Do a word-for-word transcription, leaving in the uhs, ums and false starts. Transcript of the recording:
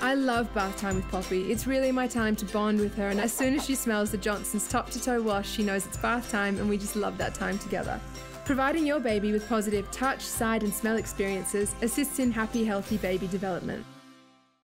I love bath time with Poppy. It's really my time to bond with her, and as soon as she smells the Johnson's top to toe wash, she knows it's bath time, and we just love that time together. Providing your baby with positive touch, side and smell experiences assists in happy, healthy baby development.